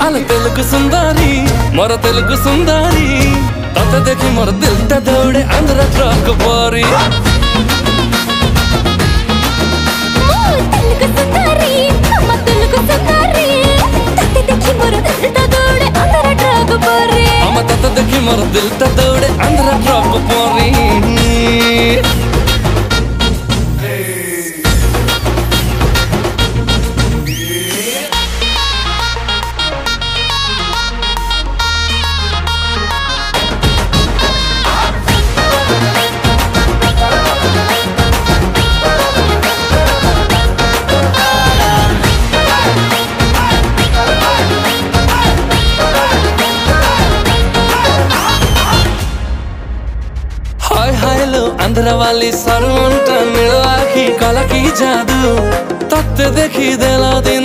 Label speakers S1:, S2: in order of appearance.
S1: आल तेलुगु सुंदरी मोर तेलुगु सुंदरी तते देखी मोर दिल ता दौड़े आंध्र ट्रक परी मोर दिल ता दौड़े आंध्र ट्रक परी आंध्र वाली सरवंट नीला की कला की जादू तत्ते देखी देला दिन